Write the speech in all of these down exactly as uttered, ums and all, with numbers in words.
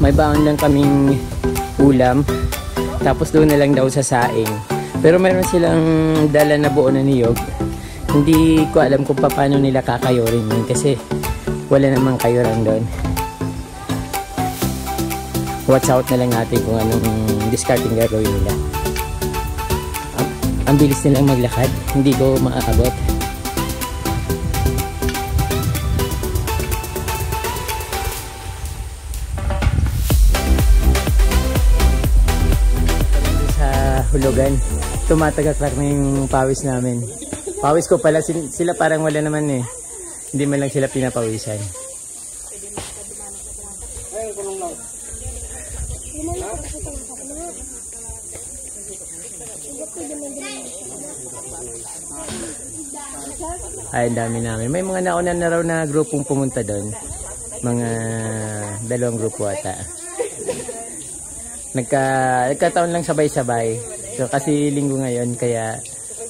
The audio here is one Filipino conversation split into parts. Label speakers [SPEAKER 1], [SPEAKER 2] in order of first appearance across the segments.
[SPEAKER 1] may baon lang kaming ulam. Tapos doon na lang daw sa saing. Pero meron silang dala na buo na niyog. Hindi ko alam kung paano nila kakayurin yun kasi wala namang kayuran doon. Watch out na lang natin kung anong discarding gagawin nila. Ang, ang bilis nilang maglakad. Hindi ko maaabot. Sa hulugan, tumatagak-tak na yung pawis namin. Pawis ko pala, sila parang wala naman eh. Hindi man lang sila pinapawisan. Ay, dami namin. May mga nauna na raw na grupong pumunta doon. Mga dalawang grupo ata. Nagka, nagkataon lang sabay-sabay. So, kasi linggo ngayon, kaya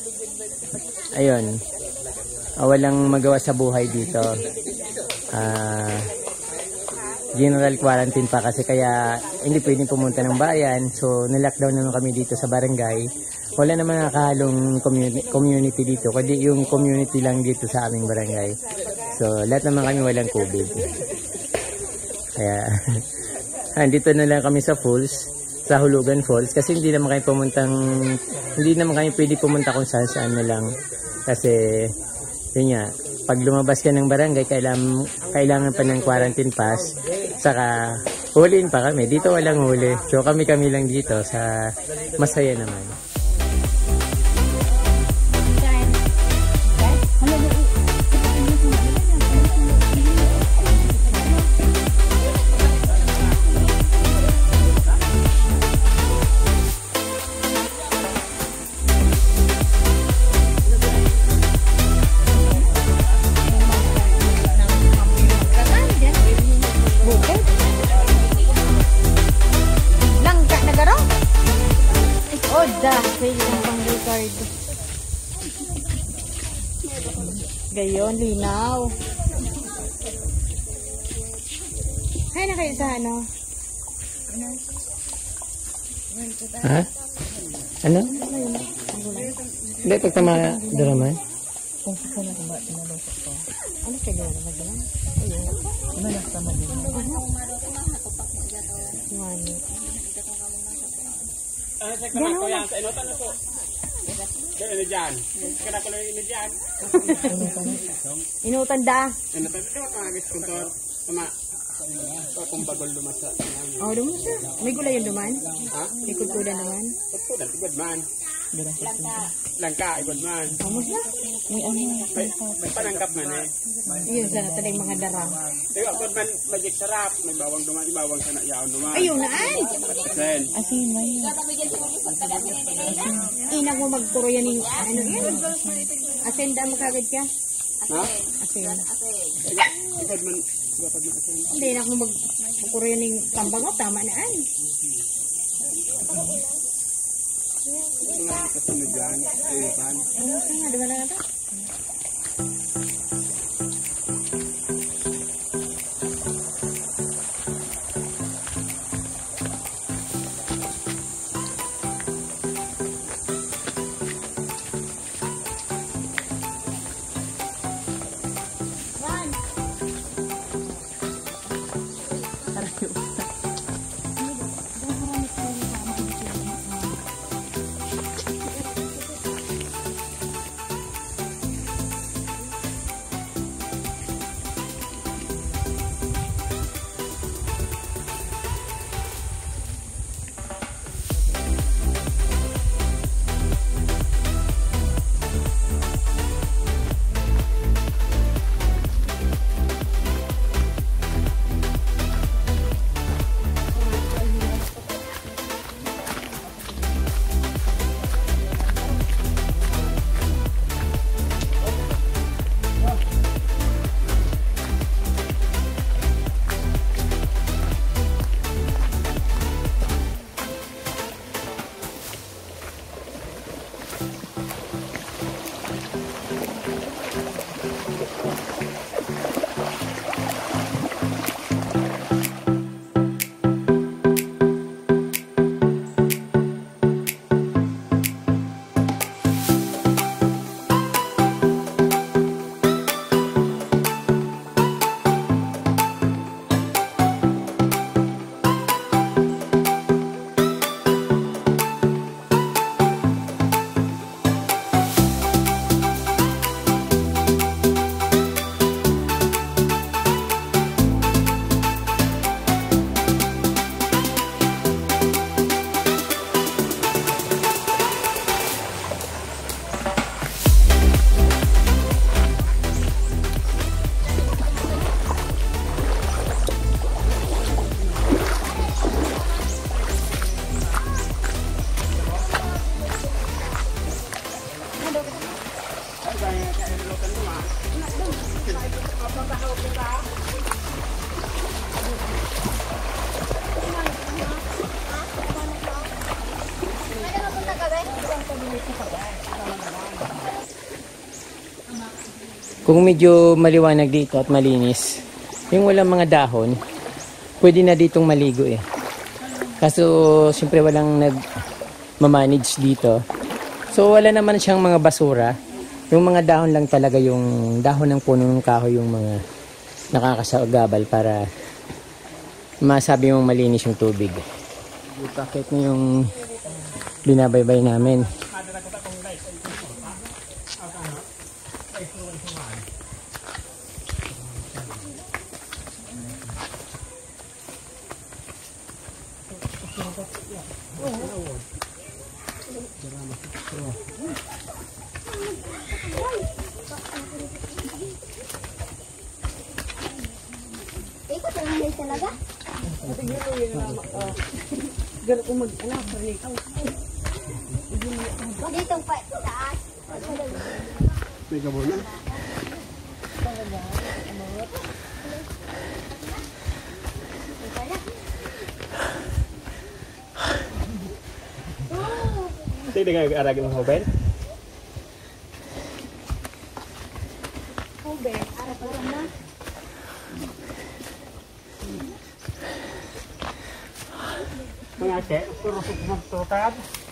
[SPEAKER 1] ayun, uh, walang magawa sa buhay dito. Uh, general quarantine pa kasi kaya hindi pwedeng pumunta ng bayan. So, nilockdown naman kami dito sa barangay. Wala naman nakahalong community, community dito. Kundi yung community lang dito sa aming barangay. So, lahat naman kami walang COVID. Kaya, andito na lang kami sa Falls, sa Hulugan Falls. Kasi hindi naman kami pumuntang, hindi naman kami pwede pumunta kung saan saan na lang. Kasi, yun nga, pag lumabas ka ng barangay, kailangan, kailangan pa ng quarantine pass. Saka, huliin pa kami. Dito walang huli. So, kami-kami lang dito sa Masaya naman.
[SPEAKER 2] Gayon, linaw. Hay na kayo sa ano?
[SPEAKER 1] Ha? Ano? Hindi, pagtama daraman.
[SPEAKER 2] Kung saan na ba tinalosok to? Ano kayo na magdalan? Ayun. Ano na sa mga? Mani.
[SPEAKER 3] Ano sa kana ko yan? Sa inutan na po. Kaya ini dyan. Kada ko lang ini dyan.
[SPEAKER 2] Inutan da.
[SPEAKER 3] Inutan da ka agis kontor. Tama. Kung bagol lumasa.
[SPEAKER 2] Oh, lumasa. May gulay yung duman?
[SPEAKER 3] Ha?
[SPEAKER 2] May kultura naman?
[SPEAKER 3] Kultura, good man. Langka, good man.
[SPEAKER 2] Amos na? May ano?
[SPEAKER 3] May, may panangkap man eh.
[SPEAKER 2] Yun, sana taday mga darang.
[SPEAKER 3] Diba, good man, magic sarap. May bawang duman, ibawang sana iyaon duman.
[SPEAKER 2] Ayun na ay!
[SPEAKER 3] Then,
[SPEAKER 2] asin, may. Inang mo magturo yan yung ano yan. Asin da makagad ka?
[SPEAKER 3] ha?
[SPEAKER 2] Asin.
[SPEAKER 3] Good man,
[SPEAKER 2] hindi na ako magturo yan yung pambango. Tama na ay.
[SPEAKER 3] mga kasunod dyan, ayupan.
[SPEAKER 2] Ano ka nga, diba na natin?
[SPEAKER 1] kung medyo maliwanag dito at malinis, yung walang mga dahon, pwede na ditong maligo eh. Kaso, siyempre walang nag-manage dito. So, wala naman siyang mga basura. Yung mga dahon lang talaga, yung dahon ng puno ng kahoy, yung mga nakakasagabal para masabi mong malinis yung tubig. Bakit na yung binabaybay namin.
[SPEAKER 4] Ikaw talaga talaga?
[SPEAKER 2] Ganito kung mag-anak, parang
[SPEAKER 4] Dito pa, taas.
[SPEAKER 3] May gabo na. Hindi kayo aragin ng hoben?
[SPEAKER 4] Hoben, arap-arap na.
[SPEAKER 3] Mga ke, puro magtutad.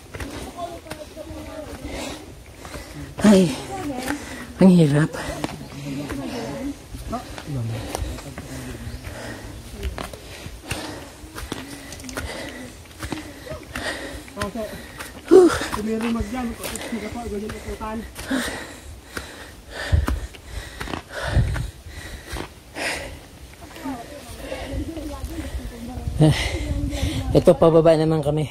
[SPEAKER 1] Ay, ang hirap.
[SPEAKER 3] Okay. Tumiri magyan, hindi pa ganyan ututan.
[SPEAKER 1] Ito, pababa naman kami.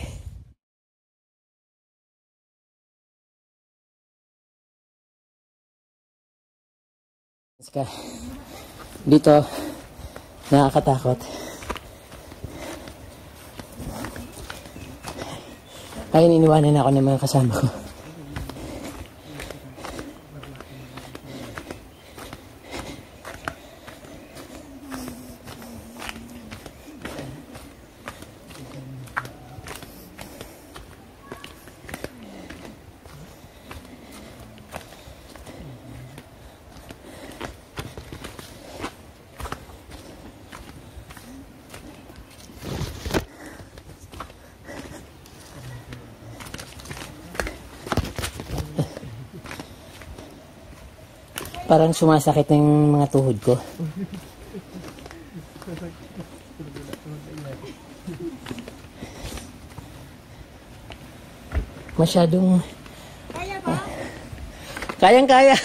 [SPEAKER 1] Dito, nakakatakot. Ayun, iniwanan ako ng mga kasama ko. Parang sumasakit ng mga tuhod ko. Masyadong...
[SPEAKER 4] Kaya ba?
[SPEAKER 1] Kayang-kaya.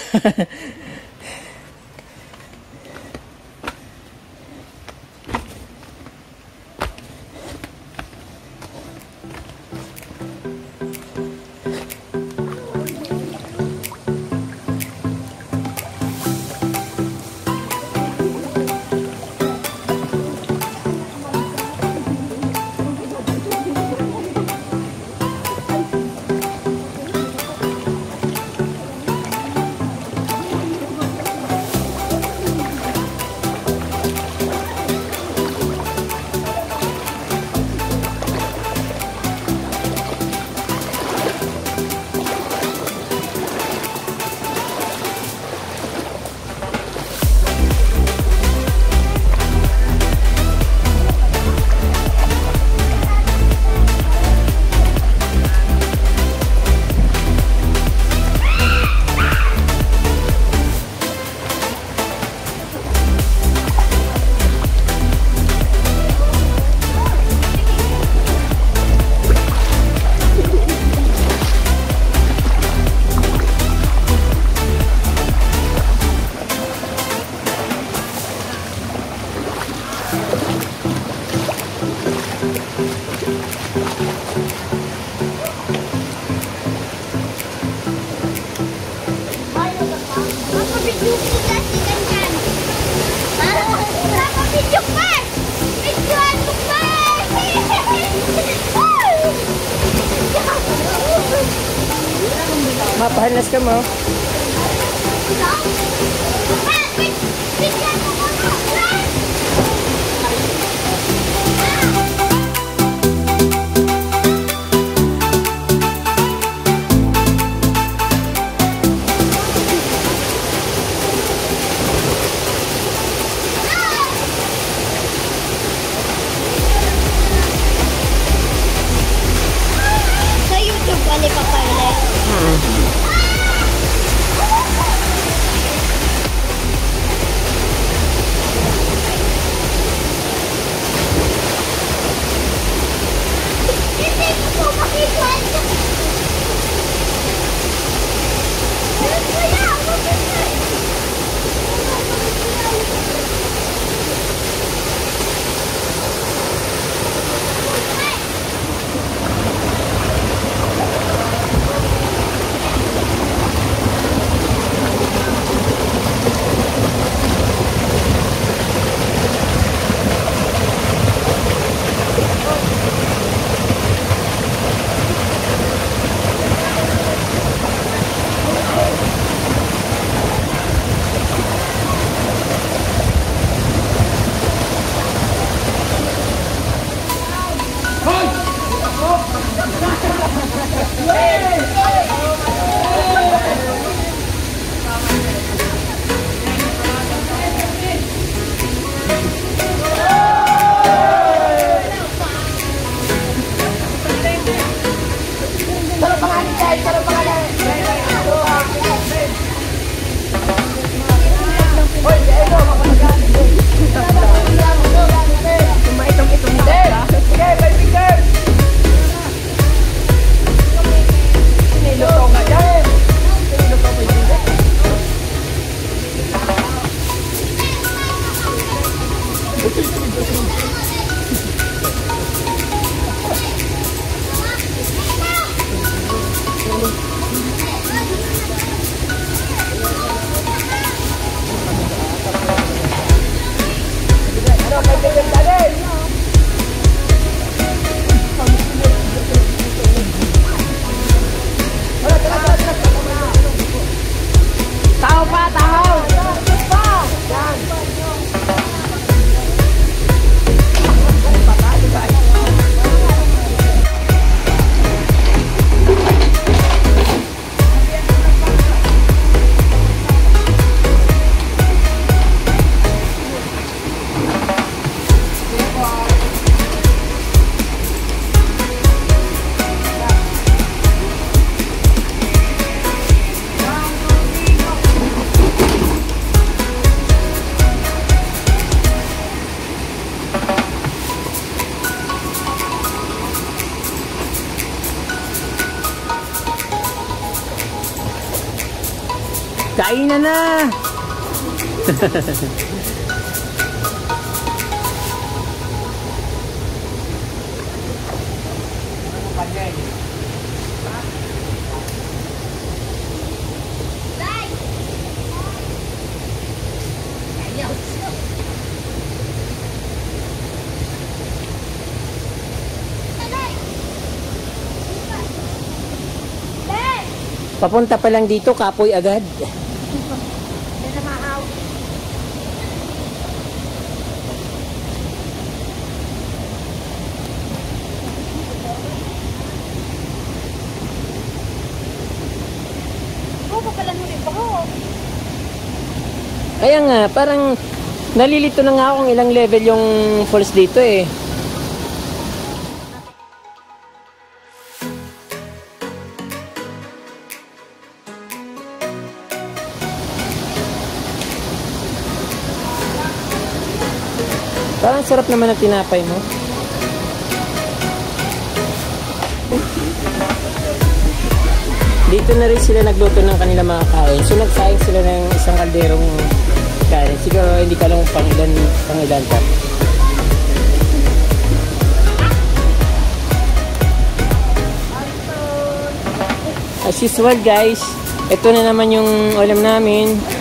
[SPEAKER 1] Mapahanas ka mo. Kainan na! Papunta pa lang dito, kapoy agad. Kaya nga, parang nalilito na nga akong ilang level yung falls dito eh. Parang sarap naman ang tinapay mo. Dito na rin sila nagluto ng kanilang mga kain. So nagsaing sila ng isang kalderong kain. Siguro hindi ka lang pang ilan, pang ilan ka. As usual guys, ito na naman yung ulam namin.